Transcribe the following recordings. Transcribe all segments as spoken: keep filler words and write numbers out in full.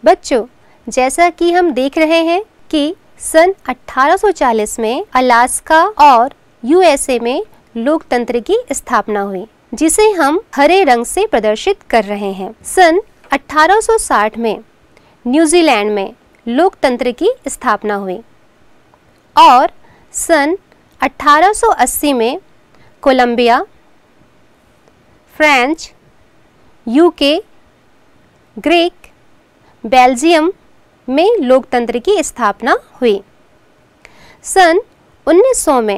बच्चों, जैसा कि हम देख रहे हैं कि सन अठारह सौ चालीस में अलास्का और यूएसए में लोकतंत्र की स्थापना हुई, जिसे हम हरे रंग से प्रदर्शित कर रहे हैं। सन अठारह सौ साठ में न्यूजीलैंड में लोकतंत्र की स्थापना हुई और सन अठारह सौ अस्सी में Colombia, France, UK, Greek, Belgium में लोकतंत्र की स्थापना हुई। सन उन्नीस सौ में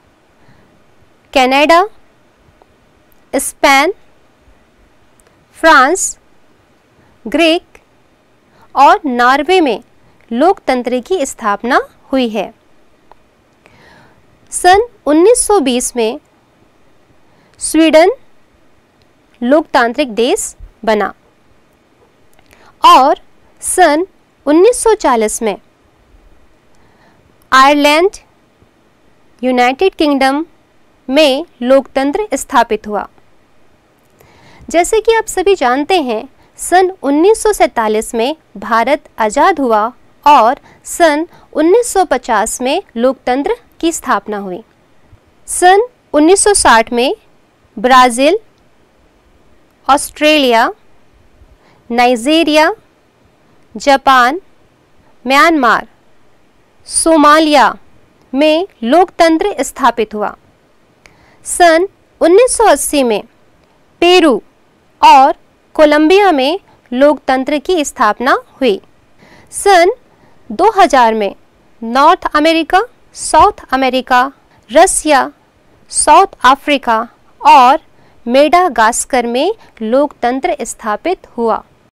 कनाडा, स्पेन, फ्रांस, ग्रीक और नॉर्वे में लोकतंत्र की स्थापना हुई है। सन उन्नीस सौ बीस में स्वीडन लोकतांत्रिक देश बना और सन उन्नीस सौ चालीस में आयरलैंड, यूनाइटेड किंगडम में लोकतंत्र स्थापित हुआ। जैसे कि आप सभी जानते हैं, सन उन्नीस सौ सैंतालीस में भारत आज़ाद हुआ और सन उन्नीस सौ पचास में लोकतंत्र की स्थापना हुई। सन उन्नीस सौ साठ में Brazil, Australia, Nigeria, Japan, Myanmar, Somalia में लोकतंत्र स्थापित हुआ। सन उन्नीस सौ अस्सी में पेरू और कोलंबिया में लोकतंत्र की स्थापना हुई। सन दो हज़ार में North America, South America, Russia, South Africa और मेडागास्कर में लोकतंत्र स्थापित हुआ।